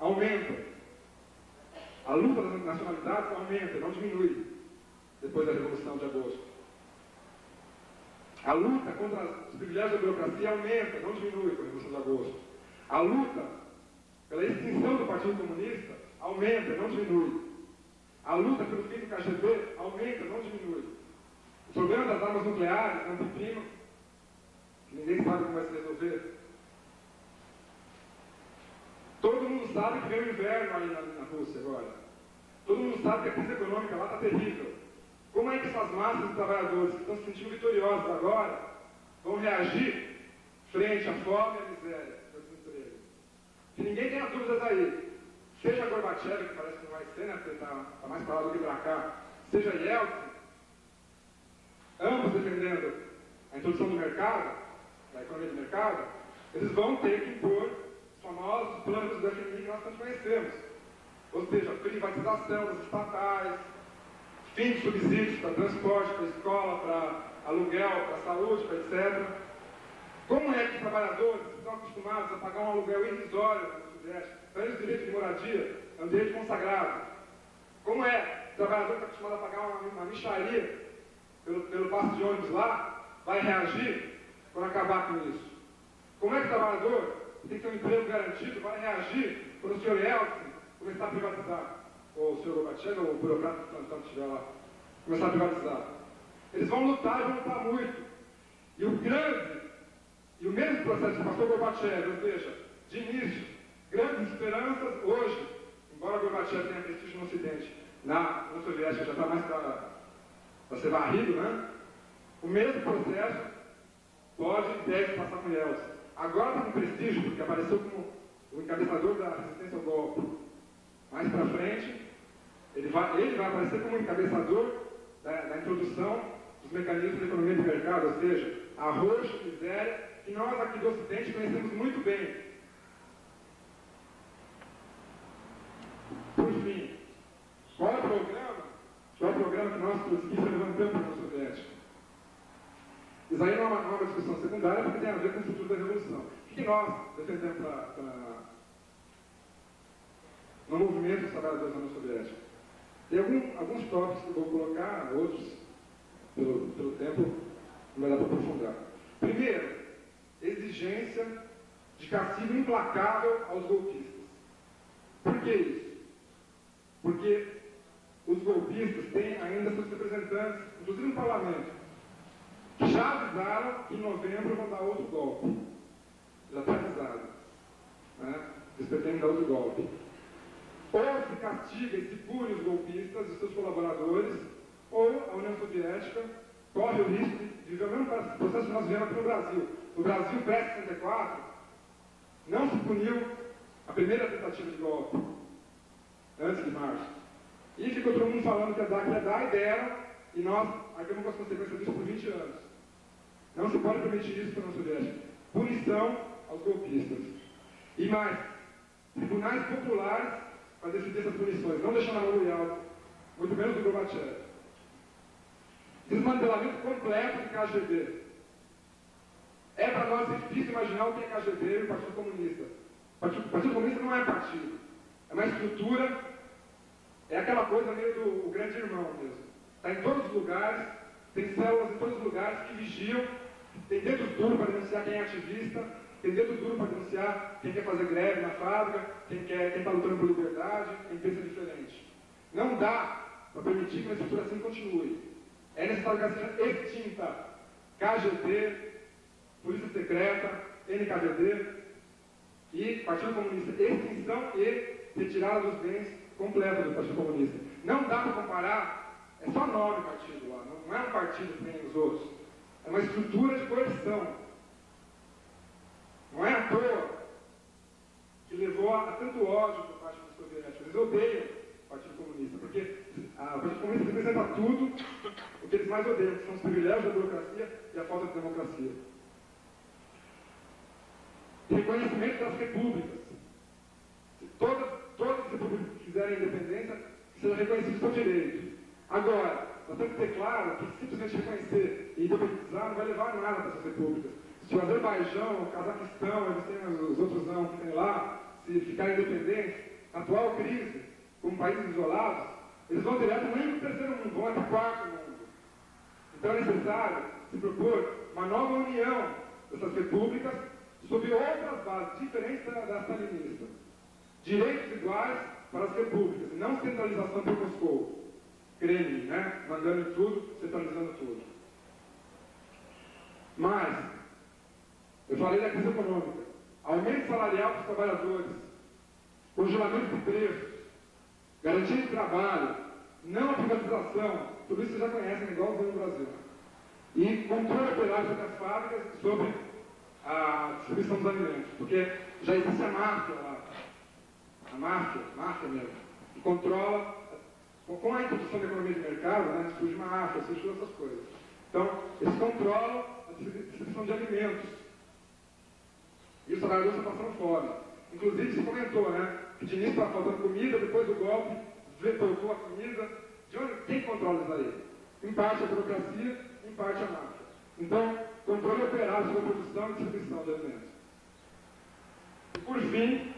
aumenta. A luta das nacionalidades aumenta, não diminui, depois da Revolução de Agosto. A luta contra os privilégios da burocracia aumenta, não diminui com a Revolução de Agosto. A luta pela extinção do Partido Comunista aumenta, não diminui. A luta pelo fim do KGB aumenta, não diminui. O problema das armas nucleares é um pepino que ninguém sabe como vai se resolver. Todo mundo sabe que vem o inverno aí na Rússia agora. Todo mundo sabe que a crise econômica lá está terrível. Como é que essas massas de trabalhadores que estão se sentindo vitoriosos agora vão reagir frente à fome e à miséria, ao desemprego? Que ninguém tenha dúvidas aí. Seja Gorbachev, que parece que não vai ser, né, porque está mais para lá do que para cá, seja Yeltsin, ambos defendendo a introdução do mercado, da economia de mercado, eles vão ter que impor os famosos planos do FMI que nós todos conhecemos. Ou seja, privatização das estatais, fim de subsídios para transporte, para escola, para aluguel, para saúde, para etc. Como é que os trabalhadores estão acostumados a pagar um aluguel irrisório no Sudeste? Para eles, o direito de moradia é um direito consagrado. Como é que o trabalhador está acostumado a pagar uma mixaria pelo passo de ônibus lá, vai reagir quando acabar com isso? Como é que o trabalhador que tem que ter um emprego garantido vai reagir quando o senhor Yeltsin começar a privatizar? Ou o senhor Gorbachev, ou o burocrata que plantão estiver lá, começar a privatizar? Eles vão lutar e vão lutar muito. E o mesmo processo que passou Gorbachev, ou seja, de início, grandes esperanças, hoje, embora Gorbachev tenha prestígio no Ocidente, na União Soviética já está mais para ser varrido, né? O mesmo processo pode e deve passar com Yeltsin. Agora está com prestígio, porque apareceu como o encabeçador da resistência ao golpe. Mais para frente, ele vai aparecer como encabeçador da introdução dos mecanismos de economia de mercado, ou seja, arroxo, miséria, que nós aqui do Ocidente conhecemos muito bem. Por fim, qual é o programa que nós trotskistas levantamos na União Soviética? Isso aí não é uma discussão secundária, porque tem a ver com o futuro da Revolução. O que nós defendemos no movimento dos trabalhadores da União Soviética? Tem alguns tópicos que eu vou colocar, outros, pelo tempo, não vai dar para aprofundar. Primeiro, exigência de castigo implacável aos golpistas. Por que isso? Porque os golpistas têm ainda seus representantes, inclusive no parlamento, que já avisaram que em novembro vão dar outro golpe. Já está avisado. Né? Eles pretendem dar outro golpe. Ou se castiga e se pune os golpistas e seus colaboradores, ou a União Soviética corre o risco de viver o mesmo processo que nós vivemos aqui no Brasil. No Brasil, pré-64, não se puniu a primeira tentativa de golpe, antes de março. E ficou todo mundo falando que ia dar, e deram, e nós acabamos com as consequências disso por 20 anos. Não se pode permitir isso para a União Soviética. Punição aos golpistas. E mais, tribunais populares para decidir essas punições, não deixar na mão do Yeltsin, muito menos do Gorbachev. Desmantelamento completo do KGB. É para nós difícil imaginar o que é KGB e o Partido Comunista. O Partido Comunista não é partido, é uma estrutura, é aquela coisa meio do grande irmão mesmo. Está em todos os lugares, tem células em todos os lugares que vigiam, tem dedos duros para denunciar quem é ativista, tem dedo duro para denunciar quem quer fazer greve na fábrica, quem está lutando por liberdade, quem pensa diferente. Não dá para permitir que uma estrutura assim continue. É necessário que ela seja extinta. KGB, Polícia Secreta, NKVD e Partido Comunista. Extinção e retirada dos bens completa do Partido Comunista. Não dá para comparar, é só nome partido lá, não é um partido que nem os outros. É uma estrutura de coerção. Não é à toa que levou a tanto ódio por parte dos soviéticos. Eles odeiam o Partido Comunista, porque o Partido Comunista representa tudo o que eles mais odeiam, que são os privilégios da burocracia e a falta de democracia. Reconhecimento das repúblicas. Se todas as repúblicas que fizerem independência, sejam reconhecidos por direito. Agora, nós temos que ter claro que simplesmente reconhecer e independizar não vai levar a nada para essas repúblicas. Se o Azerbaijão, o Cazaquistão, eles têm os outros não que tem lá, se ficarem independentes, na atual crise, como países isolados, eles vão direto nem para o terceiro mundo, vão até o quarto mundo. Então é necessário se propor uma nova união dessas repúblicas sob outras bases, diferentes da stalinista. Direitos iguais para as repúblicas, e não centralização por Moscou. Kremlin, né? Mandando em tudo, centralizando tudo. Mas, eu falei da crise econômica. Aumento salarial para os trabalhadores, congelamento de preços, garantia de trabalho, não privatização, tudo isso vocês já conhecem, igualzinho no Brasil. E controle operário sobre as fábricas, sobre a distribuição dos alimentos, porque já existe a máfia lá, a máfia mesmo, que controla, com a introdução da economia de mercado, né, surge máfia, surge todas essas coisas. Então, eles controlam a distribuição de alimentos. E os trabalhadores estão passando fome. Inclusive, se comentou, né, que de início estava faltando comida, depois do golpe, voltou a comida. De onde, quem controla isso aí? Em parte a burocracia, em parte a máfia. Então, controle operário sobre a produção e distribuição de alimentos. E por fim,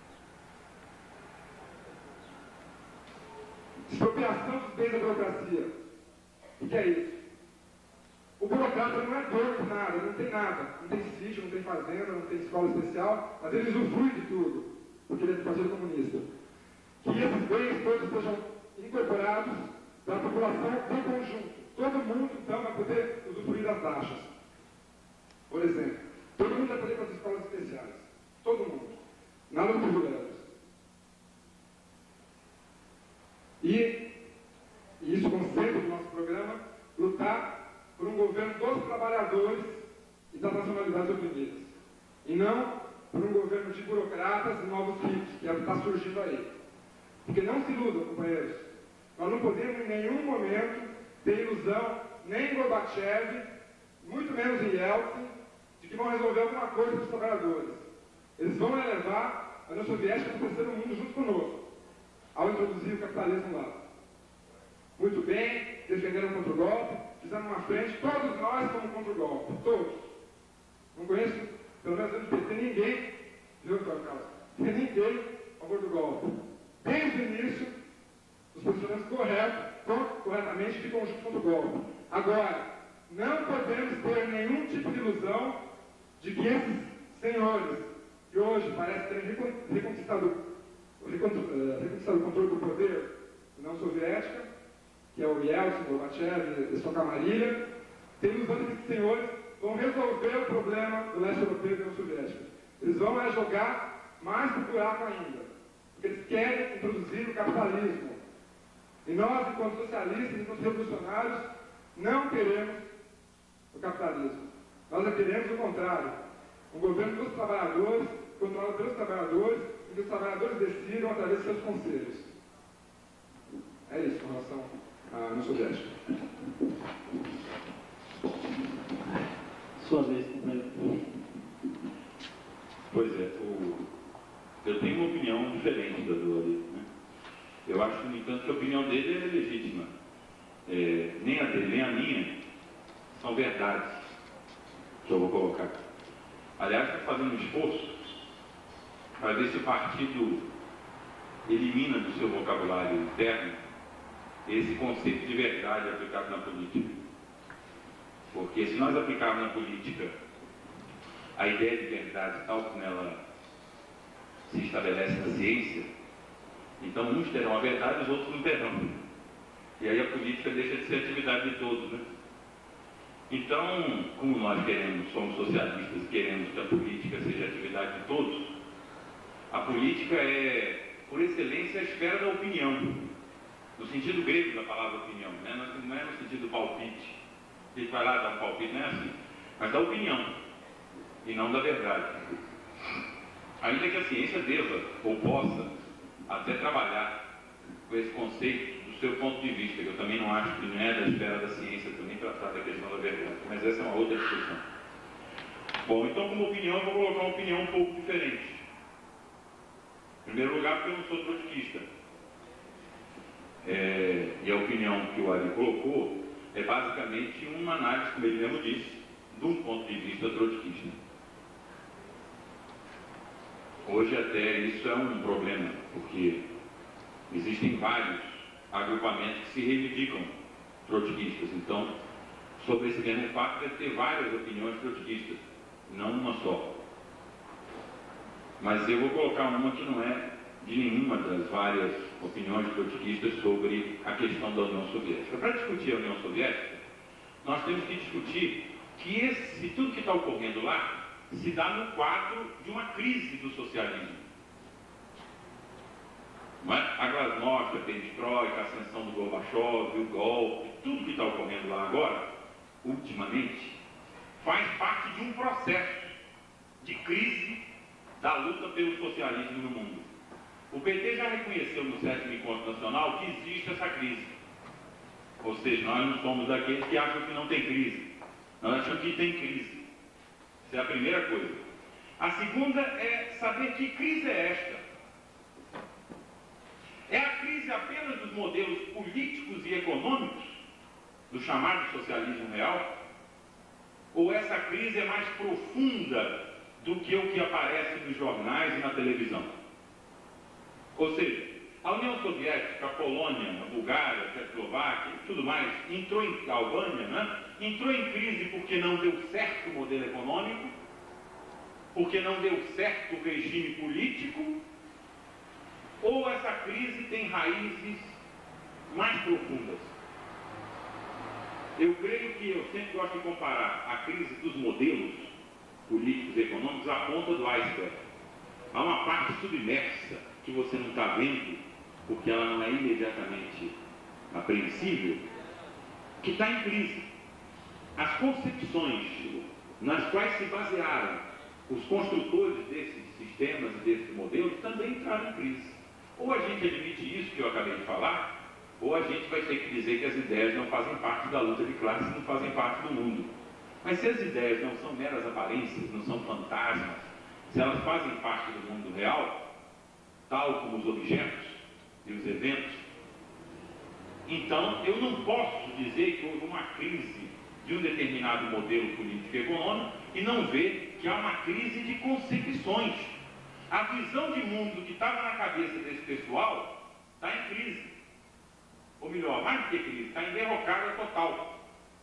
expropriação dos bens da burocracia. O que é isso? O burocrata não é dono de nada, não tem nada. Não tem sítio, não tem fazenda, não tem escola especial, mas ele usufrui de tudo, porque ele é do Partido Comunista. Que esses bens todos sejam incorporados para a população em conjunto. Todo mundo, então, vai poder usufruir das taxas. Por exemplo, todo mundo vai poder ir para as escolas especiais. Todo mundo. Nada de privilégios. E isso, como sempre, no nosso programa, lutar por um governo dos trabalhadores e das nacionalidades oprimidas. E não por um governo de burocratas e novos ricos, que é o que está surgindo aí. Porque não se iludam, companheiros. Nós não podemos em nenhum momento ter ilusão, nem em Gorbachev, muito menos em Yeltsin, de que vão resolver alguma coisa para os trabalhadores. Eles vão levar a União Soviética para o terceiro mundo junto conosco, ao introduzir o capitalismo lá. Muito bem, defenderam contra o golpe, fizeram uma frente, todos nós fomos contra o golpe, todos. Não conheço, pelo menos do PT, ninguém, viu, Carlos? Ninguém a favor do golpe. Desde o início, os posicionamentos corretamente de conjunto contra o golpe. Agora, não podemos ter nenhum tipo de ilusão de que esses senhores, que hoje parecem terem reconquistado o controle do poder da União Soviética, que é o Yeltsin, o Gorbachev e sua camarilha, tem ilusão de que esses senhores vão resolver o problema do leste europeu e da União Soviética. Eles vão jogar mais pro buraco ainda, porque eles querem introduzir o capitalismo. E nós, enquanto socialistas, enquanto revolucionários, não queremos o capitalismo. Nós queremos o contrário. Um governo dos trabalhadores, controlado pelos trabalhadores, e que os trabalhadores decidam através de seus conselhos. É isso com relação à União Soviética. Sua vez, companheiro. Pois é, eu tenho uma opinião diferente da do Ali, né? Eu acho, no entanto, que a opinião dele é legítima. Nem a dele, nem a minha são verdades que eu vou colocar. Aliás, está fazendo um esforço para ver se o partido elimina do seu vocabulário interno esse conceito de verdade aplicado na política. Porque se nós aplicarmos na política a ideia de verdade tal como ela se estabelece na ciência, então uns terão a verdade e os outros não terão. E aí a política deixa de ser atividade de todos, né? Então, como nós somos socialistas e queremos que a política seja atividade de todos, a política é, por excelência, a esfera da opinião, no sentido grego da palavra opinião, né? Não é no sentido palpite. Ele vai lá dar um palpite, não é assim, mas da opinião, e não da verdade. Ainda que a ciência deva, ou possa, até trabalhar com esse conceito do seu ponto de vista, que eu também não acho que não é da esfera da ciência também tratar da questão da verdade, mas essa é uma outra discussão. Bom, então como opinião eu vou colocar uma opinião um pouco diferente. Em primeiro lugar, porque eu não sou trotskista. E a opinião que o Ali colocou é basicamente uma análise, como ele mesmo disse, de um ponto de vista trotskista. Hoje até isso é um problema, porque existem vários agrupamentos que se reivindicam trotskistas. Então, sobre esse mesmo fato, deve ter várias opiniões trotskistas, não uma só. Mas eu vou colocar uma que não é de nenhuma das várias opiniões trotskistas sobre a questão da União Soviética. Para discutir a União Soviética, nós temos que discutir que tudo que está ocorrendo lá se dá no quadro de uma crise do socialismo. Não é? A glasnost, a perestroika, a ascensão do Gorbachev, o golpe, tudo que está ocorrendo lá agora, ultimamente, faz parte de um processo de crise da luta pelo socialismo no mundo. O PT já reconheceu no 7º Encontro Nacional que existe essa crise. Ou seja, nós não somos daqueles que acham que não tem crise. Nós achamos que tem crise. Essa é a primeira coisa. A segunda é saber que crise é esta. É a crise apenas dos modelos políticos e econômicos do chamado socialismo real? Ou essa crise é mais profunda do que o que aparece nos jornais e na televisão? Ou seja, a União Soviética, a Polônia, a Bulgária, a Tchecoslováquia e tudo mais, a Albânia, né? Entrou em crise porque não deu certo o modelo econômico, porque não deu certo o regime político, ou essa crise tem raízes mais profundas? Eu creio que eu sempre gosto de comparar a crise dos modelos políticos e econômicos à ponta do iceberg. Há uma parte submersa que você não está vendo, porque ela não é imediatamente apreensível, que está em crise. As concepções nas quais se basearam os construtores desses sistemas e desses modelos também entraram em crise. Ou a gente admite isso que eu acabei de falar, ou a gente vai ter que dizer que as ideias não fazem parte da luta de classes, não fazem parte do mundo. Mas se as ideias não são meras aparências, não são fantasmas, se elas fazem parte do mundo real, tal como os objetos e os eventos, então eu não posso dizer que houve uma crise de um determinado modelo político e econômico e não ver que há uma crise de concepções. A visão de mundo que estava na cabeça desse pessoal está em crise. Ou melhor, mais do que crise, está em derrocada total.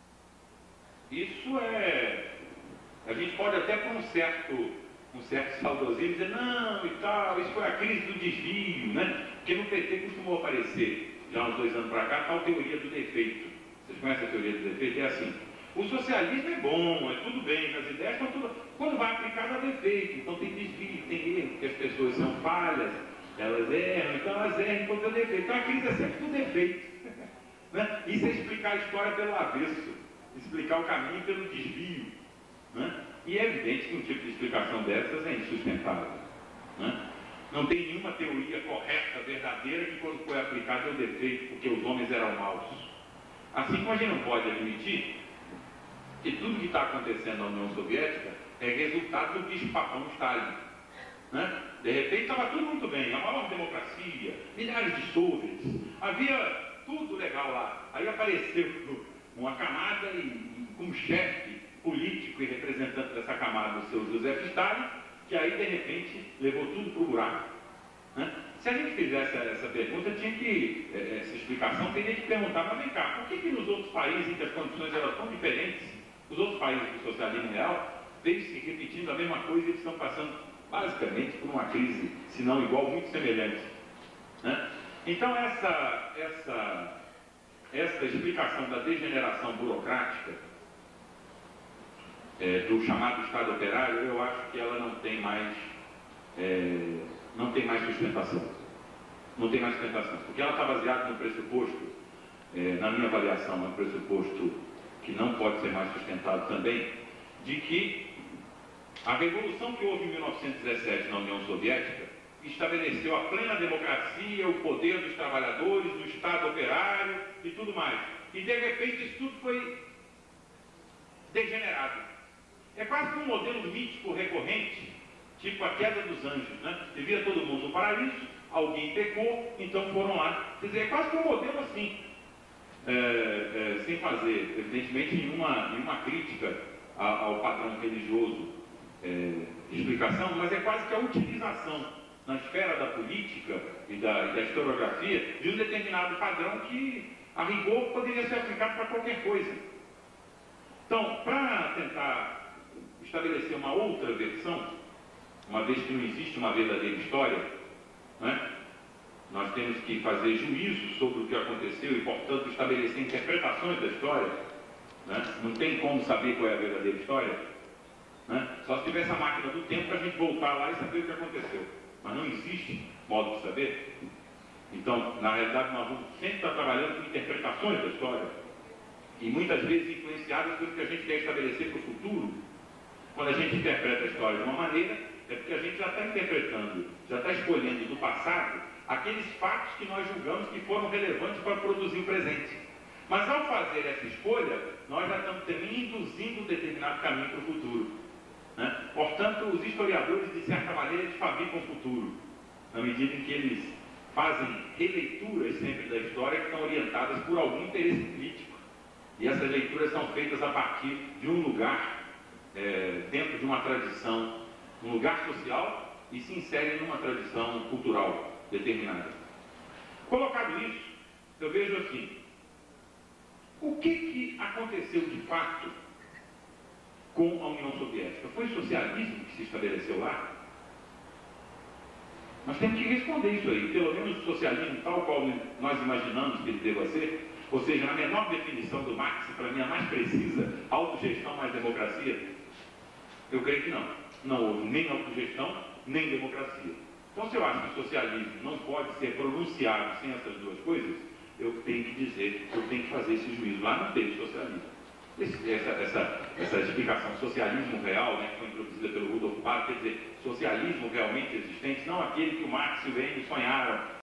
Isso é... A gente pode até por um certo saudosismo dizer, não, e tal, isso foi a crise do desvio, né? Porque no PT costumou aparecer, já uns 2 anos para cá, tal teoria do defeito. Vocês conhecem a teoria do defeito? É assim, o socialismo é bom, é tudo bem, as ideias estão tudo... Quando vai aplicar, dá defeito, então tem desvio, tem erro, porque as pessoas são falhas, elas erram, então elas erram quando tem defeito. Então a crise é sempre do defeito. Né? Isso é explicar a história pelo avesso, explicar o caminho pelo desvio. Né? E é evidente que um tipo de explicação dessas é insustentável. Né? Não tem nenhuma teoria correta, verdadeira, que quando foi aplicada deu defeito, porque os homens eram maus. Assim como a gente não pode admitir que tudo que está acontecendo na União Soviética é resultado do bicho-papão Stalin. Né? De repente estava tudo muito bem, a maior democracia, milhares de soviets, havia tudo legal lá. Aí apareceu uma camada e como chefe político e representante dessa camada, o seu Joseph Stalin, que aí de repente levou tudo para o buraco. Né? Se a gente fizesse essa pergunta, essa explicação teria que perguntar, mas vem cá, por que nos outros países em que as condições eram tão diferentes, os outros países do socialismo real, veio se repetindo a mesma coisa e eles estão passando basicamente por uma crise, se não igual, muito semelhante. Né? Então essa explicação da degeneração burocrática do chamado Estado operário, eu acho que ela não tem mais sustentação. Não tem mais sustentação, porque ela está baseada no pressuposto, na minha avaliação, no pressuposto que não pode ser mais sustentado também, de que a revolução que houve em 1917 na União Soviética estabeleceu a plena democracia, o poder dos trabalhadores, do Estado operário e tudo mais. E de repente isso tudo foi degenerado. É quase que um modelo mítico recorrente, tipo a queda dos anjos, né? Vivia todo mundo no paraíso, alguém pecou, então foram lá. Quer dizer, é quase que um modelo assim, sem fazer, evidentemente, nenhuma crítica ao padrão religioso de explicação, mas é quase que a utilização na esfera da política e da historiografia, de um determinado padrão que, a rigor, poderia ser aplicado para qualquer coisa. Então, para tentar estabelecer uma outra versão, uma vez que não existe uma verdadeira história, né, nós temos que fazer juízo sobre o que aconteceu e, portanto, estabelecer interpretações da história. Né? Não tem como saber qual é a verdadeira história. Né? Só se tivesse a máquina do tempo para a gente voltar lá e saber o que aconteceu. Mas não existe modo de saber. Então, na realidade, nós vamos sempre estar trabalhando com interpretações da história. E muitas vezes influenciadas pelo que a gente quer estabelecer para o futuro. Quando a gente interpreta a história de uma maneira, é porque a gente já está interpretando, já está escolhendo do passado aqueles fatos que nós julgamos que foram relevantes para produzir o presente. Mas ao fazer essa escolha, nós já estamos também induzindo um determinado caminho para o futuro. Né? Portanto, os historiadores, de certa maneira, eles fabricam o futuro, na medida em que eles fazem releituras sempre da história que estão orientadas por algum interesse político. E essas leituras são feitas a partir de um lugar, dentro de uma tradição, um lugar social, e se inserem numa tradição cultural determinada. Colocado isso, eu vejo assim, o que aconteceu de fato com a União Soviética? Foi o socialismo que se estabeleceu lá? Nós temos que responder isso aí, pelo menos o socialismo tal qual nós imaginamos que ele deva ser, ou seja, na menor definição do Marx, para mim a mais precisa, autogestão mais democracia, eu creio que não. Não houve nem autogestão, nem democracia. Então, se eu acho que o socialismo não pode ser pronunciado sem essas duas coisas, eu tenho que dizer, eu tenho que fazer esse juízo. Lá não teve socialismo. Essa explicação, socialismo real, né, que foi introduzida pelo Rudolf Paul, quer dizer, socialismo realmente existente, não aquele que o Marx e o Engels sonharam